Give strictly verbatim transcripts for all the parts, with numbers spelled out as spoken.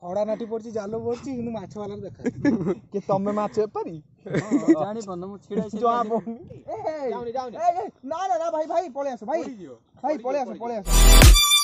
खड़ा नाटी पड़ची जाल पड़ची किंतु माछ वाला देखा के तमे माछ बेपारी जानी पन मु छिड़ाई से जवा पड़नी ए जाउनी जाउनी ए ना ना ना भाई भाई पळे आसो भाई भाई पळे आसो पळे आसो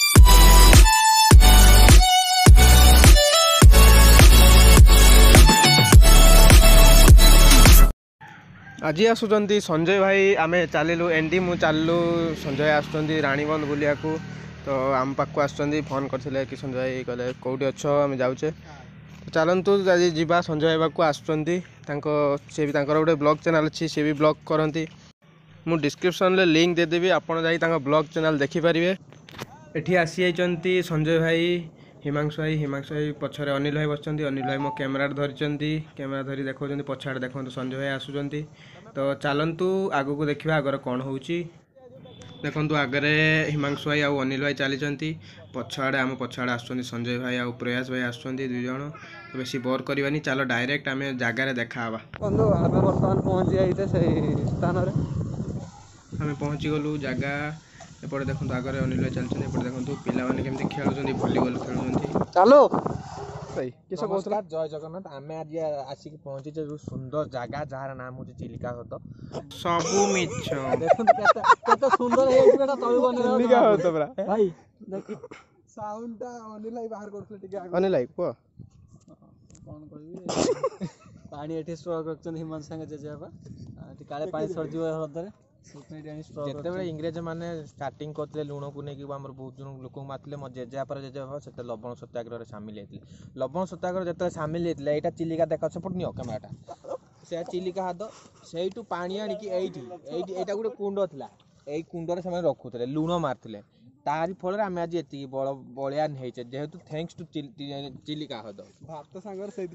आज आसुंच संजय भाई आम चलू एंडी मु चलू संजय आसुँच रानीबंध बुलिया को तो आम पाक आस फोन करते कि संजय भाई कहले कौटी अच्छ आम जाऊे चलतु आज जा संजय भाई को आसुँच सी भी गोटे ब्लॉग चैनल अच्छी सी भी ब्लॉग करती मु डिस्क्रिप्शन लिंक देदेवी आपड़ जा ब्लॉग चैनल देखिपारे। ये आसी जाती संजय भाई हिमांशु भाई हिमांशु भाई पछरे अनिल भाई बस अनिल भाई मो कैमेरा धरी कैमेरा धरी देखा पछाड़े देखते संजय भाई आसुँच तो चलतु आग को देखा आगर कौन हो देखु आगे हिमांशु भाई आउ अनिल भाई चली पछाड़े आम पछाड़े आसुँच संजय भाई आउ प्रयास भाई आसुँच दुई जन तो बेसी बोर करवानी चलो डायरेक्ट आम जगार देखा बंधु आम बर्तमान पहुँची जाइए से स्थान आम पहुँची गलु जगह एपटे देखो आगे अनिल भाई चलते एपटे देखो पिला केमती खेलुं भलीबल खेलुं चलो नमस्कार जय जगन्नाथ आम आज आसिक पहुँचे जो सुंदर जगह जार नाम हूँ चिलिका हृद सबू मिछ केते सुंदर है बेटा तळु चिलिका हृद बरा भाई देख साउंडटा अनिल भाई बाहर करथले टिके अनिल भाई को कोन कहबी पानी एठी स्टोर करछन हिमांशु संगे जेजे बाबा एठी काले पानी सर जीव हृद रे जिते इंग्रेज मैंने स्टार्टिंग करते लुण को लेकिन आम बहुत जन लोक मारते मो जेजेबापर जेजेबापा से लवण सत्याग्रह सामिल होते लवण सत्याग्रह जो सामिल होता है यहाँ चिलिका देख सेपट नियो कैमेराटा से चिलिका हाथ से पानी आणिकी एटा गोटे कुंड था यही कुंडर से रखुले लुण मारते तारी फल आम आज ये बड़ बलिया होचे जेहेतु थैंक्स टू चिलिका हद भात सांगर से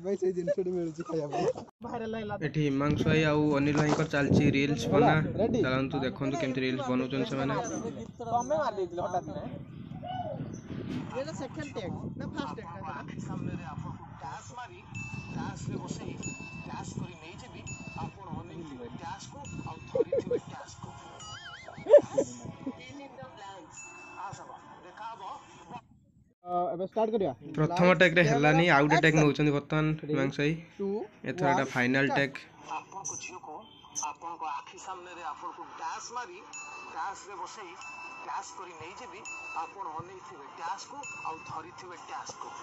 एठी हिमांशु भाई आउ अनिल भाई चलती रील्स बना चलतु देखु केमती रील्स बनाउछन से माने तमे मार देथिल हटात ने ये तो सेकंड टेक ना फर्स्ट टेक सामने रे आपन को डैश मारी डैश रे बसे डैश करी नै जेबी आपन होने डैश को आ धरि थिबे डैश को एबे स्टार्ट करिया प्रथम टेक रे हलानी आउट टेक नउछन वर्तमान हिमांशु भाई एथर एटा फाइनल टेक आपन को जियो को आपन को आखी सामने रे आपन को डैश मारी डैश रे बसे डैश करी नै जेबी आपन होने थिबे डैश को आ धरि थिबे डैश को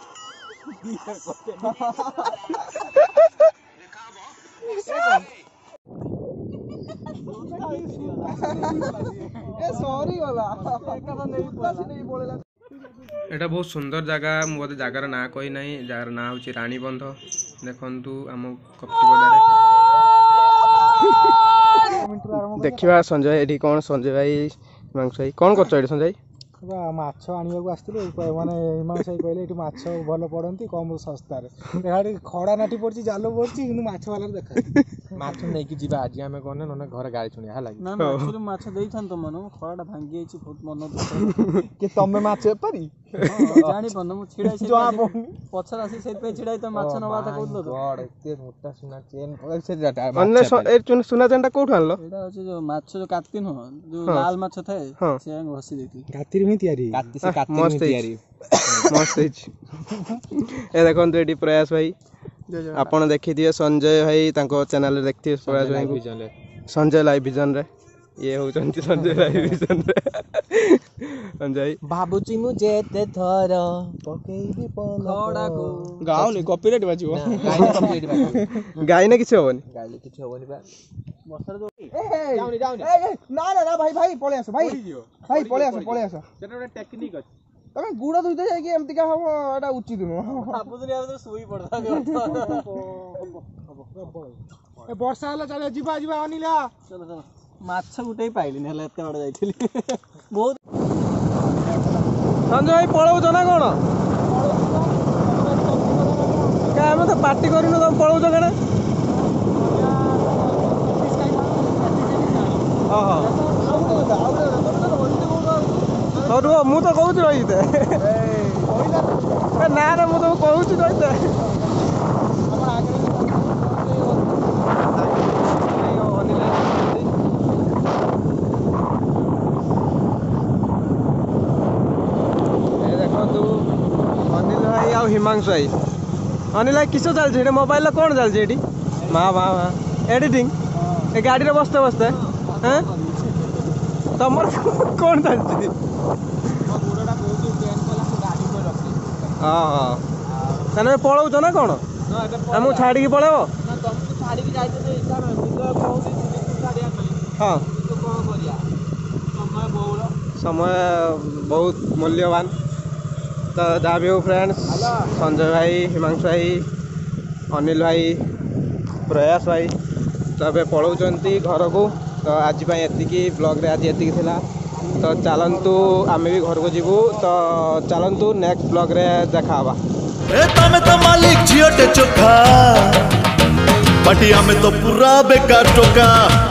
ए सॉरी वाला एकदा नहीं पड़ला नहीं बोलेला एटा बहुत सुंदर जगह मुझे जगार ना कही ना जार ना हूँ रानीबंध देखु आम कप्तिपदारे देखा संजय ये कौन संजय भाई हिमांशु भाई कौन कर संजय माछ आनिबा आसथिलु माने हिमांशु भाई कहले एठी माछ भल पड़ती कम सस्तार एहाडी खड़ा नाटी पड़ची जाल पड़ची किंतु माछ वाला देखा माछ नै कि जीवा आज आमे कोने नने घर गाड़ी सुनिया हला ना ना एक्चुअली माछ देइथन त मन खड़ाटा भांगी जाइछि बहुत मन के तमे माछ बेपारी जानी पन मु छिड़ाई से जवा पड़नी पछर आसी से पे छिड़ाई त माछ नवा त कहलो तो गॉड एते मोटा सुना चेन पकड़ से जाटा अन्ने ए चुन सुना चेनटा कोठु आनलो एटा होछि जो माछ जो काति न जो लाल माछ थाए से घसी देती कातिर में तैयारी काति से कातिर में तैयारी मस्त ए देखो तो एडी प्रयास भाई आपण देखि दिए संजय भाई तांको चैनल रे देखथि प्रयास भाई को संजय लाइव विजन रे ये होचंती संजय लाइव विजन रे संजय बाबूजी मुझे ते थर पकेइबे खड़ा को गाओ नि कॉपीराइट बाजिबो गाइले कॉपीराइट बाजिबो गाइने किछ होबनी गाइले किछ होबनी बा बसर जो ए जाउनी जाउनी ए ना ना ना भाई भाई पळे आसो भाई भाई पळे आसो पळे आसो जेटा टेक्निक अछि तमे गुडा दुइते जाय कि एमती का हो एटा उचित नु बाबूजी यार तो सोई पड़ता ए वर्षा हला चले जीवा जीवा अनिला चलो चलो माछ गुटे पाइली नेले एते बड जाइथिली बहुत संजय भाई पळौ जना कोन का हम तो पार्टी करिनो तुम पळौ ज कने हां हां और मु तो कहूँ रही ना ना मु तो कहूँ रही देखो अनिल भाई आ हिमांशु भाई अनिल भाई किस चलती मोबाइल कौन चलती माँ माँ माँ एडिटिंग ए गाड़ी रे बसते बसते हैं तुम कौन चलती हाँ हाँ तेने पलाऊच ना कौन आमको छाड़ी पलैब हाँ समय बहुत मूल्यवान तो जहाँ भी हो फ्रेंड्स संजय भाई हिमांशु भाई अनिल भाई प्रयास भाई तो अब पलाउंट घर को तो आज ये ब्लॉग रे आज ये थिला तो चलतु आम भी घर को जीवु तो चलतु नेक्स्ट ब्लॉग रे देखा तमें तो मालिक झीटे चोखा बाटी आमे तो पूरा बेकार टोका।